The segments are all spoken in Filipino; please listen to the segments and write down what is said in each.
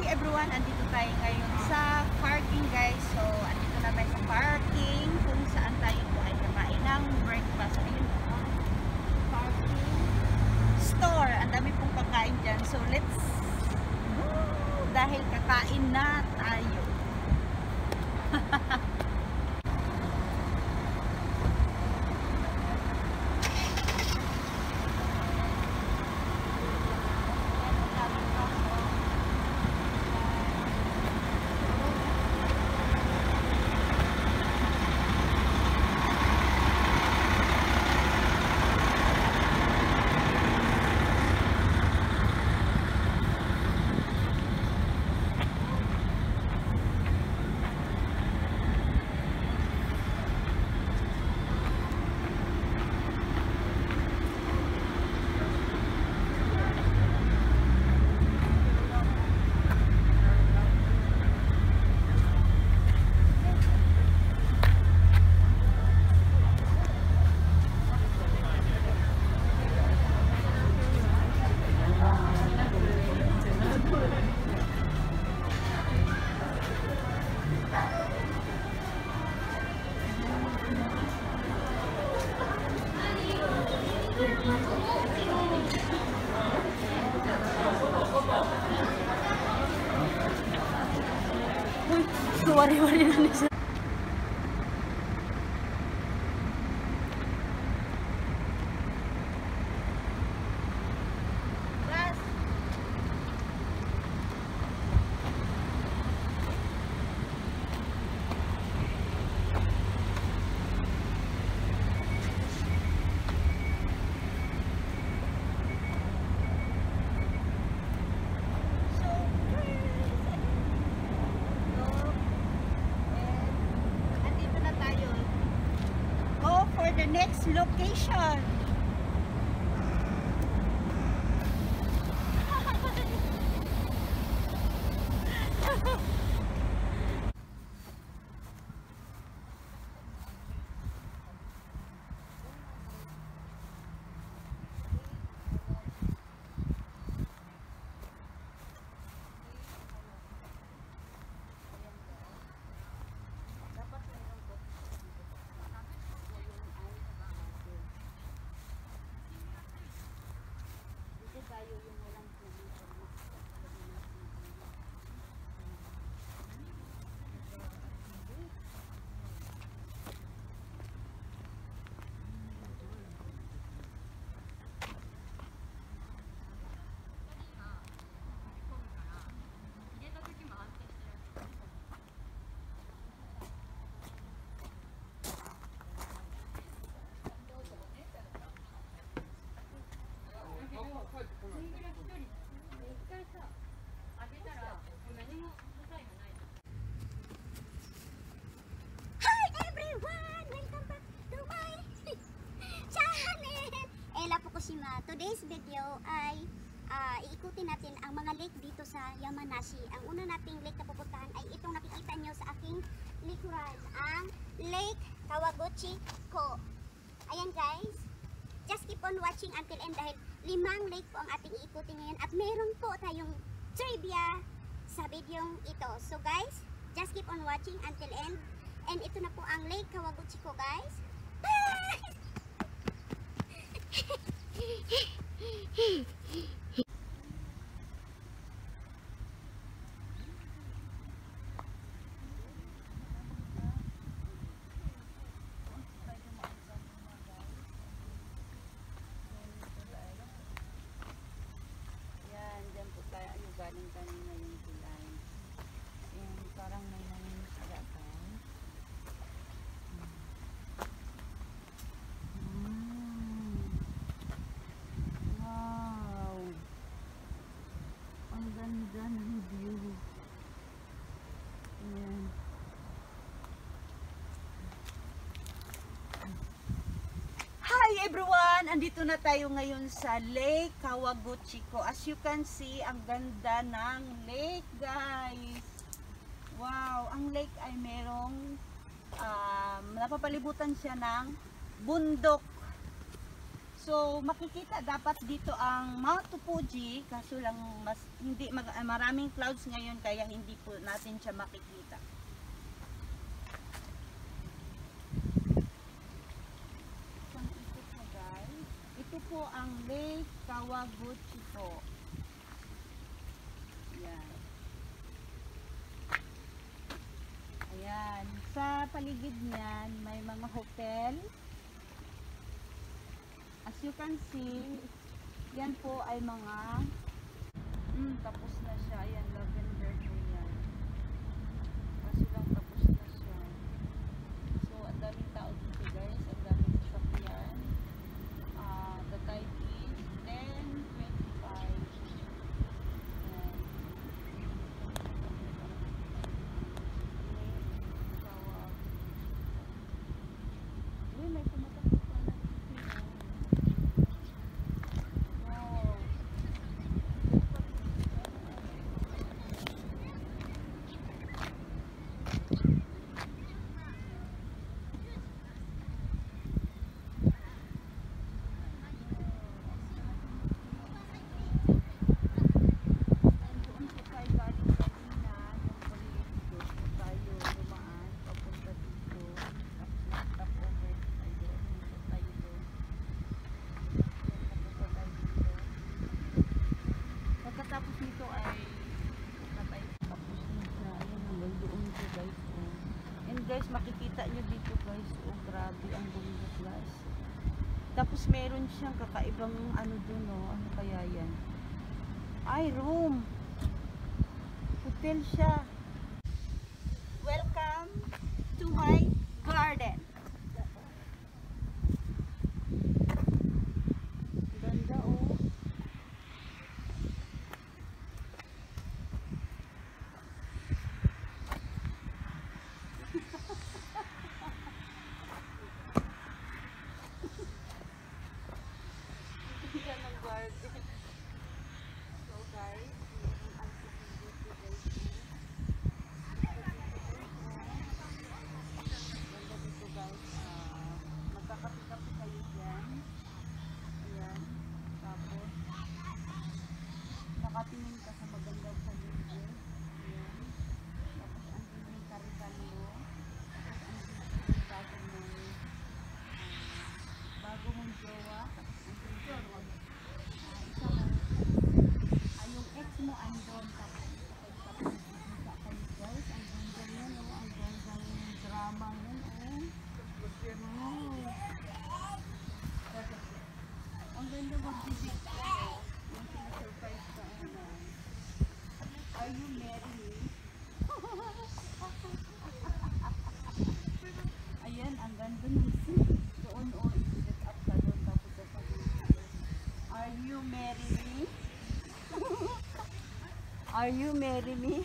everyone, andito tayo ngayon sa parking guys. So, andito na tayo sa parking kung saan tayo po ay kakain ng breakfast. Ayun po, parking store. Ang dami pong pagkain dyan. So, let's go! Dahil kakain na tayo. Wari-wari na niya. The next location. Today's video ay iikutin natin ang mga lake dito sa Yamanashi. Ang una nating lake na pupuntahan ay itong nakikita nyo sa aking likuran, ang Lake Kawaguchi Ko. Ayan guys, just keep on watching until end dahil 5 lake po ang ating iikutin ngayon at meron po tayong trivia sa video ito. So guys, just keep on watching until end, and ito na po ang Lake Kawaguchi Ko guys. Bye! Yan, dyan po tayo. Ano galing kanina yung tulay. Yan, parang may nangingisagatan. Wow! Ang ganda ng view. Yan. Hi everyone! Andito na tayo ngayon sa Lake Kawaguchi Ko. As you can see, ang ganda ng lake guys. Wow! Ang lake ay merong napapalibutan siya ng bundok. So So makikita dapat dito ang Mount Fuji, kaso lang hindi maraming clouds ngayon kaya hindi po natin siya makikita. Ito po ang Lake Kawaguchi po. Ayan. Ayan. Sa paligid niyan may mga hotel. As you can see, yan po ay mga tapos na siya. Ayan, lavender po yan. Kaso lang tapos na siya. So, ang daming tao dito guys. Ang daming sasakyan. The time is 10:25. Ayan. Uy, may tumatakot pa na dito. Pagkatapos nito ay patay. Tapos na siya. Ayan, hanggang doon po guys. Oh. And guys, makikita nyo dito guys. Oh, grabe ang bundok guys. Tapos meron siyang kakaibang ano dun oh. Ano kaya yan? Ay, room. Hotel siya. Welcome to my garden. Ganda oh. Yan ang garden. So guys, ang dito guys. Ganda dito guys. Magkakapi-kapi kayo dyan. Ayan. Tapos, nakatingin ka sa magandang paligid. Ayan. Tapos, andun yung karitan mo. Tapos, andun yung bago mong jowa. Tapos, andun yung yung ex mo andun. Tapos, pagkakita kayo guys. Ang ganda yun. Ang ganda yung drama yun. Ang ganda mag-visit ka. Yung sinasurprise ka. Are you married? Ayan, ang ganda ng scene. Doon o, i-set up ka doon. Tapos sasabihin. Are you married me? Are you married me?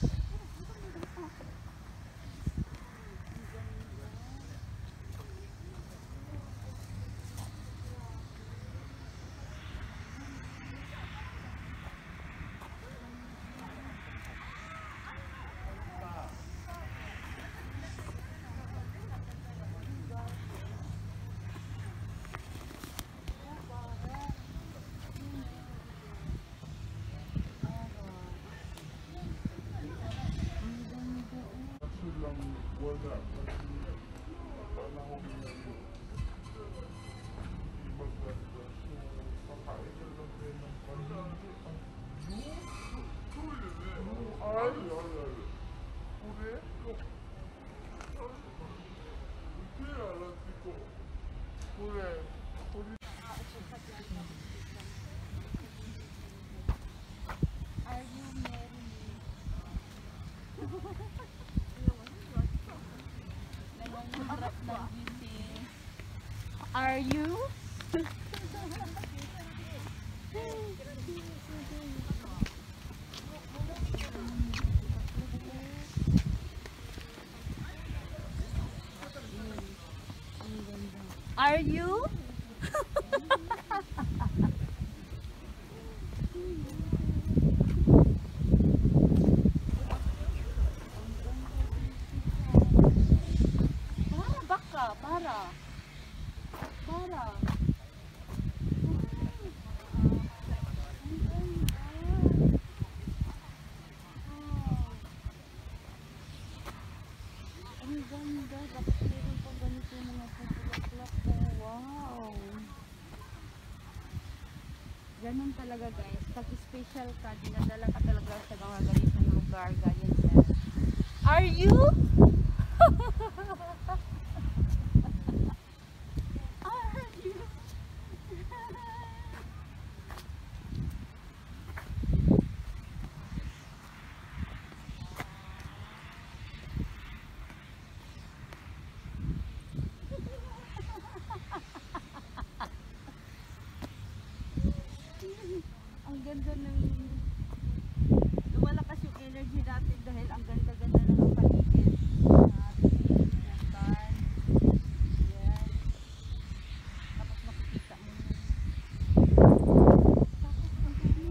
Are you? Are you? Para. Ganun talaga guys. Pag special ka, dinadala ka talaga sa mga ganitong lugar. Ganyan yan. Are you? Are you? Ang ganda ng lumalakas yung energy natin dahil ang ganda-ganda ng ang paligid natin, natin. Yan. Tapos makikita mo yun. Tapos ang dami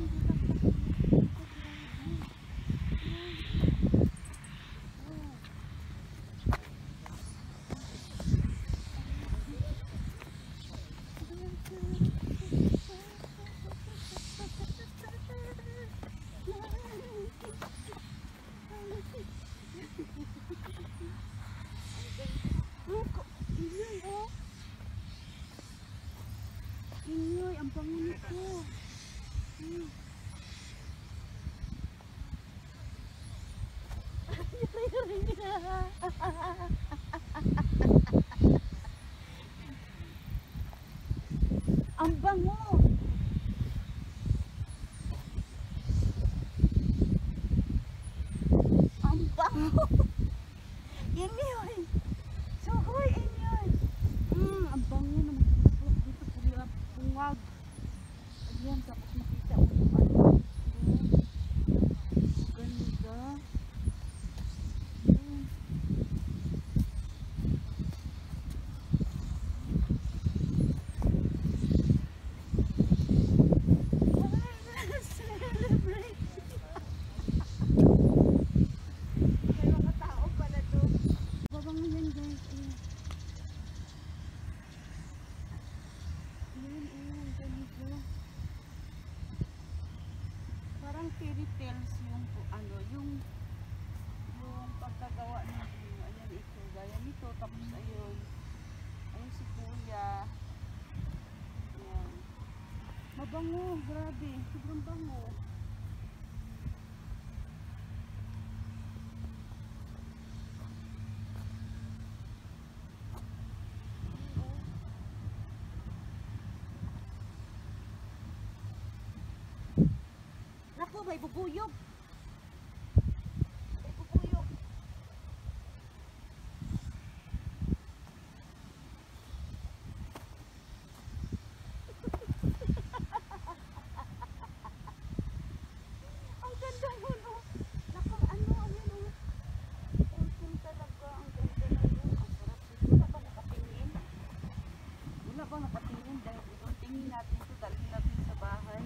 Inyoy, ang bango nito. Ang bango. Ang bango. Inyoy. Suhoy, inyoy. Ang bango ng bulaklak dito. Pungag. Ayan, tapos makita mo yung ano. Ganda. Ayan. Celebrate. May mga tao pala doon. Babango yan guys. Ayan, ganito. Parang fairy tales yung ano, yung pagkagawa ng ayan ito, gaya nito, tapos ayun si kuya. Ayan. Mabango, grabe, sobrang bango. Naku, may bubuyog. May bubuyog. Ang ganda yun, oh. Naku, ano, ayun, oh. Awesome talaga. Ang ganda na yun. Ang sarap. Wala ba nakatingin? Wala ba nakatingin? Dahil itong tingin natin ito, dalhin natin sa bahay.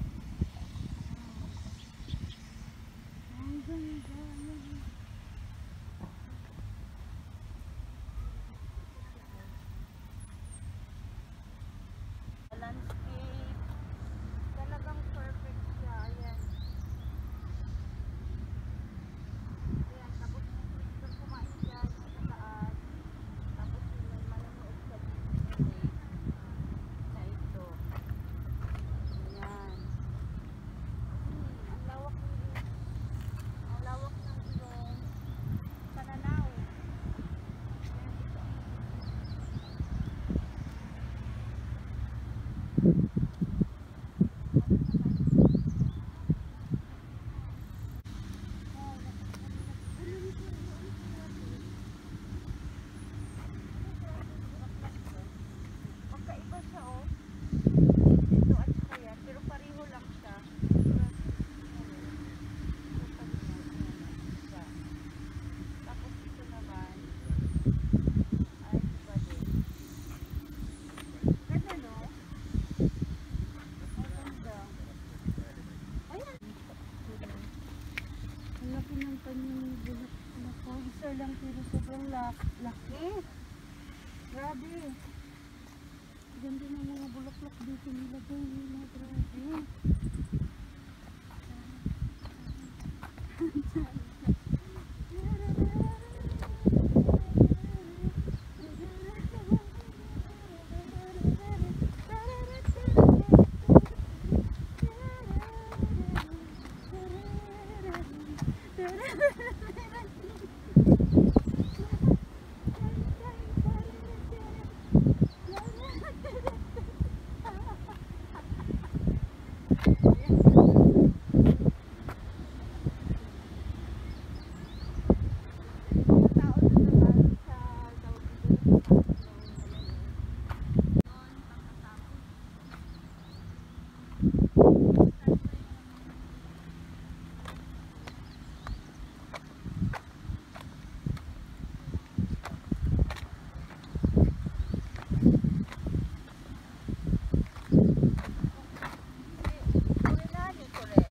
Ang ganda. Landscape. Talagang perfect siya. Ayan. Ayan. Tapos doon kumain siya sa taas. Tapos may manonood sa display na ito. Ayan. Ang lawak ng iyong pananaw. Magkaiba siya, oh. Ito at saka yan, pero pareho lang siya. Tapos ito naman ay iba din. Ganda, no? Maganda. Ayan. Ang laki ng kanyang bulak. Naku, isa lang pero sobrang laki. Grabe. Ganda ng mga bulaklak dito nilagay nila. Grabe.